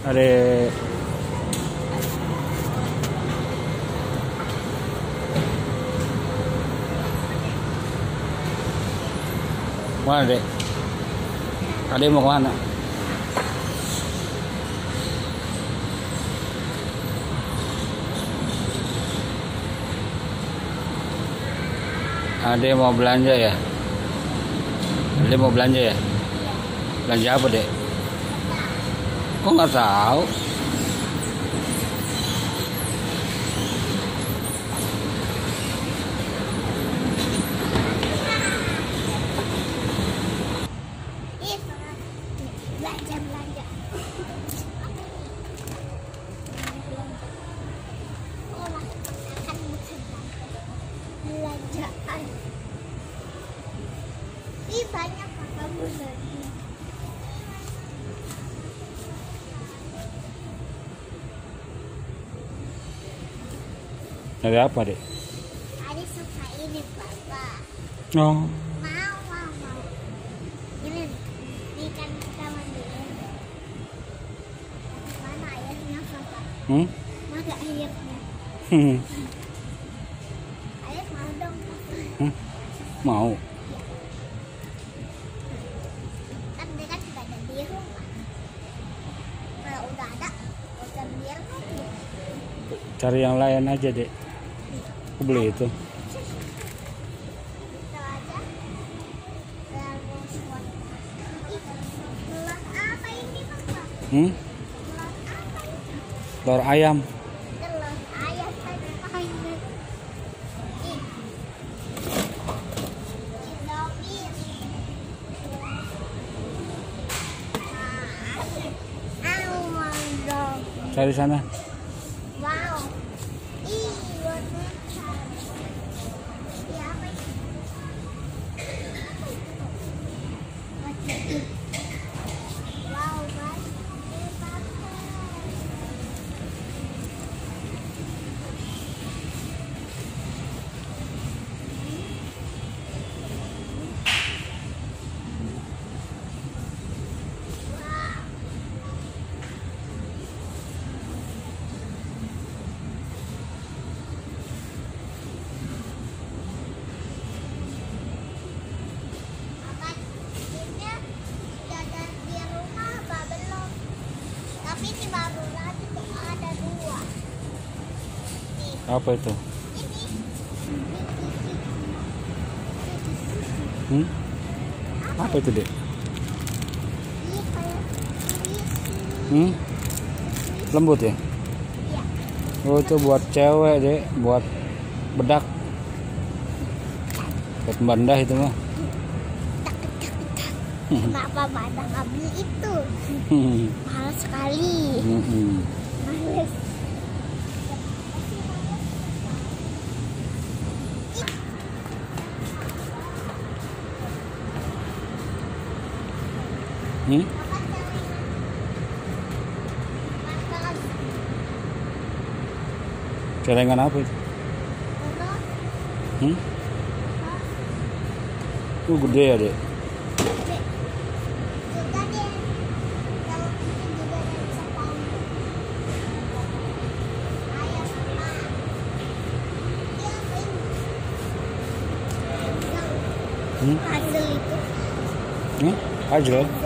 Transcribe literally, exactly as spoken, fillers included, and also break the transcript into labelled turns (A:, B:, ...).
A: Ada mana dek? Ada mau kemana? Ada mau belanja ya? Ada mau belanja ya? Belanja apa dek? Kok nggak tahu?
B: Belanja belanja. Oh, makan belanjaan. Ih, banyak kakak belanjaan.
A: Ada apa dek?
B: Adik suka ini papa.
A: Oh.
B: Mau mau mau. Ini ini kan kita mandiin. Mana airnya papa?
A: Hmm?
B: Mana airnya?
A: Hmm.
B: Air mau dong papa.
A: Hmm? Mau.
B: Kan dia kan sudah ada di rumah. Kalau udah ada, udah biar lagi.
A: Cari yang lain aja dek. Aku beli itu.
B: Itu aja. Lalu buat ih, telur apa ini papa?
A: Hmm?
B: Telur apa ini?
A: Telur ayam.
B: Telur ayam apa ini? Ih. Indomie. Ah, dong.
A: Cari sana.
B: Wow. Ih, warna cantik. Iya, apa ini? Apa itu? Wow, banyak pakai. Wow. Apa ini sudah ada di rumah apa belum? Tapi ini baru lagi tuh ada dua. Nih,
A: Apa itu?
B: ini.
A: Hmm? Apa itu dek?
B: Ini kayak ini.
A: Hmm? Lembut ya?
B: Iya.
A: Oh itu buat cewek dek, buat bedak. Buat bandah itu mah.
B: Kenapa pada nggak beli itu? Mahal sekali.
A: Hmm.
B: Males.
A: Hmm? Celengan apa itu? Hmm? Itu gede ya dek.
B: Juga deh. Kalau ini juga ada sepatu. Ayam sama. Ini apa ini?
A: Hmm?
B: Puzzle itu.
A: Hmm? Aja.